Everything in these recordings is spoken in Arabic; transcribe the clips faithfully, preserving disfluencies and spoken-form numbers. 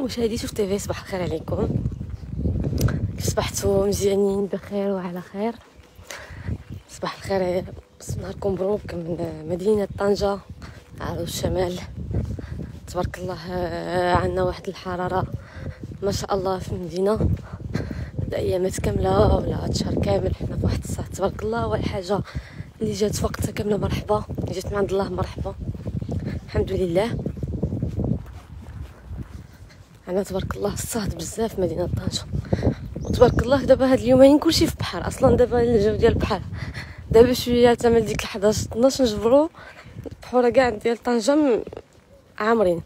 مشاهدي شوف تيفي، صباح الخير عليكم. كيف صبحتوا؟ مزيانين بخير وعلى خير؟ صباح الخير، نهاركم مبروك من مدينة طنجة على الشمال. تبارك الله، عندنا واحد الحرارة ما شاء الله في المدينة. هاد ايامات كاملة ولا هاد شهر كامل حنا في واحد الصح تبارك الله. اول حاجة اللي جات في وقتها كاملة مرحبا، اللي جات من عند الله مرحبا، الحمد لله. انا تبارك الله الصهد بزاف في مدينه طنجة، وتبارك الله دابا هاد اليومين كلشي في البحر. اصلا دابا الجو ديال البحر دابا شويه تمل ديك حداش اثناش نجبروا البحوره كاع ديال طنجة عامرين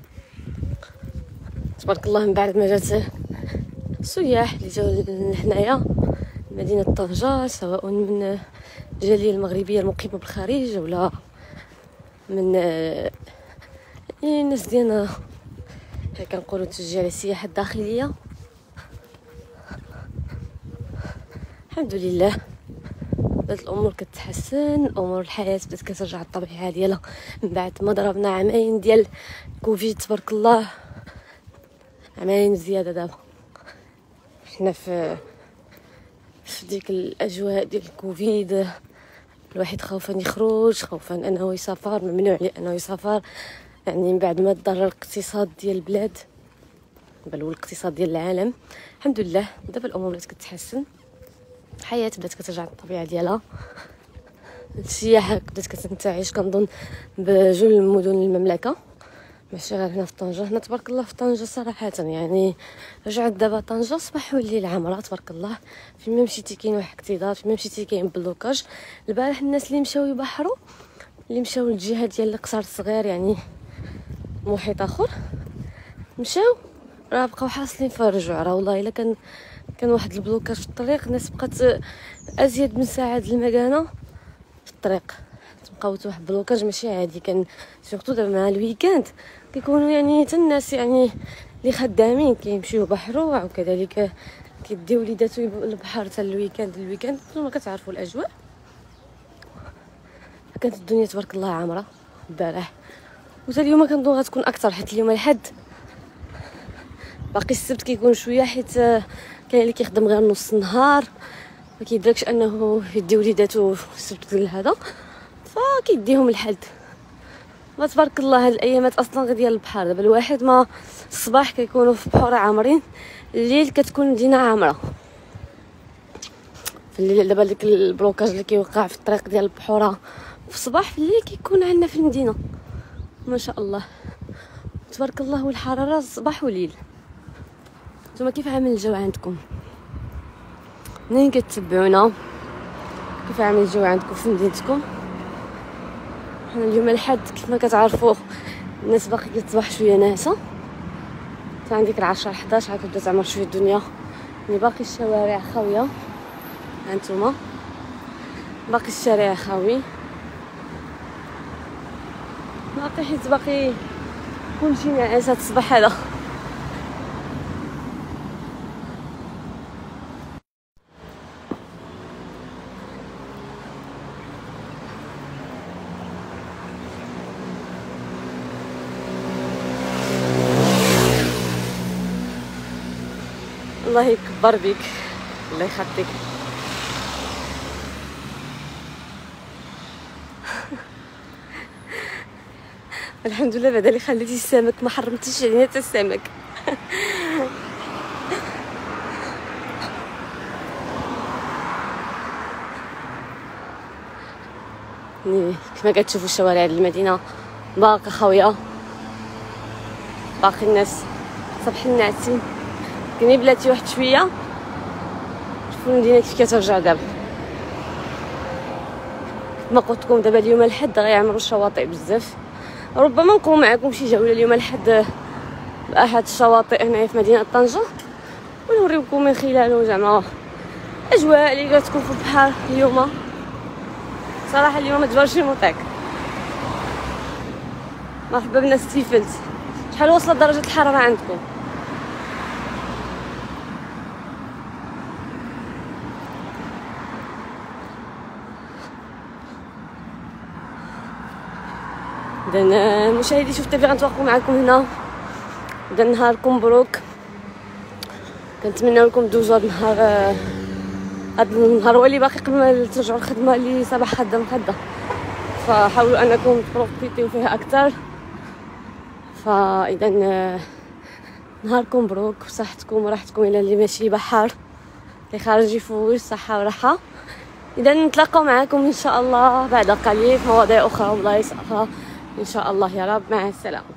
تبارك الله. من بعد ما جات السياح اللي جاو لهنايا مدينه طنجة، سواء من الجاليه المغربيه المقيمه بالخارج ولا من الناس ديالنا كنقولوا تشجيع على السياحه الداخليه، الحمد لله. بدات الامور كتحسن، امور الحياه بدات كترجع للطبيعه ديالها من بعد ما ضربنا عامين ديال كوفيد تبارك الله. عامين زياده دابا حنا في في ديك الاجواء ديال الكوفيد. الواحد خوفا يخرج، خوفا انه يسافر، ممنوع عليه انه يسافر، يعني من بعد ما تضرر الاقتصاد ديال البلاد بل والاقتصاد ديال العالم. الحمد لله دابا الامور بدات كتحسن، الحياه بدات كترجع للطبيعه ديالها، السياحه بدات كتنتعش كنظن بجل مدن المملكه ماشي غير هنا في طنجة. هنا تبارك الله في طنجة صراحه يعني رجعت دابا طنجة صباح والليل عامره تبارك الله. فيما مشيتي كاين واحد اكتظاظ، فيما مشيتي كاين بلوكاج. البارح الناس اللي مشاو يبحروا، اللي مشاو للجهه ديال القصر الصغير يعني محيط اخر، مشاو راه بقاو حاصلين في الرجوع. راه والله الا كان كان واحد البلوكاج في الطريق، الناس بقات ازيد من ساعه المكانه في الطريق. بقاو واحد البلوكاج ماشي عادي، كان سورتو دابا مع الويكاند كيكونوا يعني حتى الناس يعني اللي خدامين كيمشيو يبحروا، وكذلك كيديو وليداتو البحر حتى الويكاند. الويكاند نتوما كتعرفوا الاجواء، كانت الدنيا تبارك الله عامره البارح، وتا اليوم كنظن غتكون اكثر، حيت اليوم الحد باقي السبت كيكون شويه، حيت كاين اللي كيخدم غير نص النهار ما كيدركش انه يدي وليداتو السبت هذا، فكيديهم الحد. وتبارك الله هاد الايامات اصلا غير ديال البحر. دابا الواحد ما الصباح كيكونوا في بحوره عامرين، الليل كتكون المدينه عامره. في الليل دابا ديك البلوكاج اللي كيوقع في الطريق ديال البحوره في الصباح، في الليل كيكون عندنا في المدينه ما شاء الله تبارك الله. والحراره صباح وليل. نتوما كيف عامل الجو عندكم؟ منين كتبعونا؟ كيف عامل الجو عندكم في مدينتكم؟ حنا اليوم الحد كيف ما كتعرفوا الناس باقي كتصبح شويه ناعسه، حتى عندك العشرة حداش عاد كتبدا تعمر شويه الدنيا، يعني باقي الشوارع خاويه. هانتوما باقي الشارع خاوي، باقي حيت باقي كلشي ناعس هاد الصباح هذا. الله يكبر بك، الله يخطيك. الحمد لله بعدا اللي خليتي السمك ما حرمتيش علينا حتى السمك. كما كتشوفوا الشوارع ديال المدينه باقا خاويه، باقي الناس صبح الناعسين. كني بلاتي واحد شويه شوفوا المدينه كيف كترجع دابا. ما قلت لكم دابا اليوم الحد غيعمروا الشواطئ بزاف، ربما نكون معكم شي جوله اليوم الحد باحد الشواطئ هنايا في مدينه طنجة، ونوريكم من خلاله زعما الاجواء اللي كتكون في البحر اليوم. صراحه اليوم ما تجبرش المطيق. مرحبا بنا ستيفلت. شحال وصلت درجه الحراره عندكم؟ اذا مشاهدي شوف تبي غنتوقفوا معكم هنا اذا نهاركم مبروك، كنتمنى لكم دوزو هاد النهار، هاد النهار هو اللي باقي قبل ما ترجعوا الخدمه اللي صباح خدام خدا، فحاولوا انكم تبروفيتيو فيها اكثر. فاذا نهاركم مبروك وصحتكم وراحتكم الى اللي ماشي بحر، اللي خارج يفوز صحه وراحه. اذا نتلاقاو معكم ان شاء الله بعد قليل في مواضيع اخرى وبلايص اخرى ان شاء الله يا رب. مع السلامه.